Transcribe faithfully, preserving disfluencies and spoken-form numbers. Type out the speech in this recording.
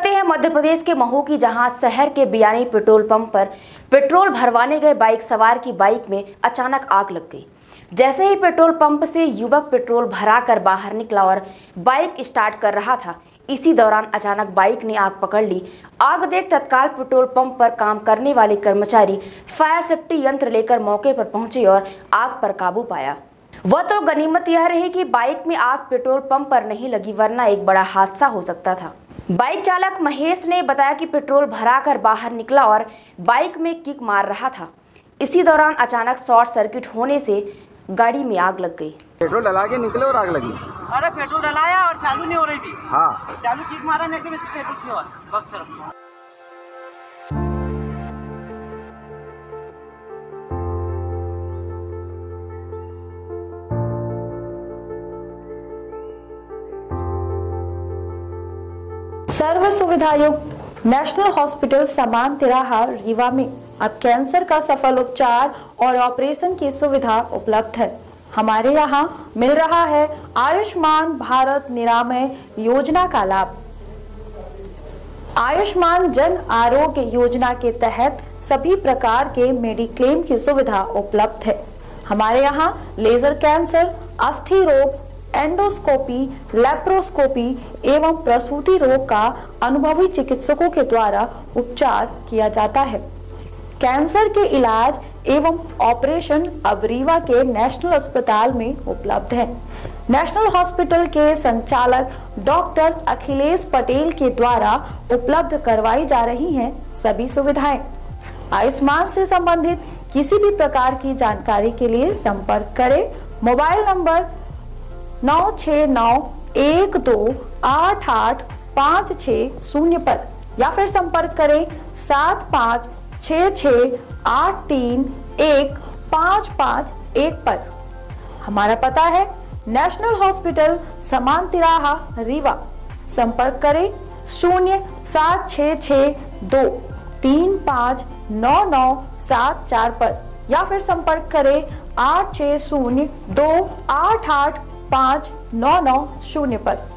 बढ़ते हैं मध्य प्रदेश के महू की, जहां शहर के बियानी पेट्रोल पंप पर पेट्रोल भरवाने गए बाइक सवार की बाइक में अचानक आग लग गई। जैसे ही पेट्रोल पंप से युवक पेट्रोल भराकर बाहर निकला और बाइक स्टार्ट कर रहा था, इसी दौरान अचानक बाइक ने आग पकड़ ली। आग देख तत्काल पेट्रोल पंप पर काम करने वाले कर्मचारी फायर सेफ्टी यंत्र लेकर मौके पर पहुंचे और आग पर काबू पाया। वह तो गनीमत यह रही कि बाइक में आग पेट्रोल पंप पर नहीं लगी, वरना एक बड़ा हादसा हो सकता था। बाइक चालक महेश ने बताया कि पेट्रोल भराकर बाहर निकला और बाइक में किक मार रहा था। इसी दौरान अचानक शॉर्ट सर्किट होने से गाड़ी में आग लग गई। पेट्रोल डला के निकले और आग लगी। अरे पेट्रोल डलाया और चालू नहीं हो रही थी। हाँ, चालू किक मारा नहीं कि पेट्रोल की और बक्सर। सर्व सुविधा युक्त नेशनल हॉस्पिटल समान तिराहा रीवा में अब कैंसर का सफल उपचार और ऑपरेशन की सुविधा उपलब्ध है। हमारे यहाँ मिल रहा है आयुष्मान भारत निरामय योजना का लाभ। आयुष्मान जन आरोग्य योजना के तहत सभी प्रकार के मेडिक्लेम की सुविधा उपलब्ध है। हमारे यहाँ लेजर कैंसर, अस्थि रोग, एंडोस्कोपी, लेप्रोस्कोपी एवं प्रसूति रोग का अनुभवी चिकित्सकों के द्वारा उपचार किया जाता है। कैंसर के इलाज एवं ऑपरेशन अब रीवा के नेशनल अस्पताल में उपलब्ध है। नेशनल हॉस्पिटल के संचालक डॉक्टर अखिलेश पटेल के द्वारा उपलब्ध करवाई जा रही हैं सभी सुविधाएं। आयुष्मान से संबंधित किसी भी प्रकार की जानकारी के लिए संपर्क करें मोबाइल नंबर नौ छः नौ एक दो आठ आठ पाँच छः शून्य पर, या फिर संपर्क करें सात पाँच छः छः आठ तीन एक पाँच पाँच एक पर। हमारा पता है नेशनल हॉस्पिटल समान तिराहा रीवा। संपर्क करें शून्य सात छः छः दो तीन पाँच नौ नौ सात चार पर, या फिर संपर्क करें आठ छः शून्य दो आठ आठ पाँच नौ नौ शून्य पर।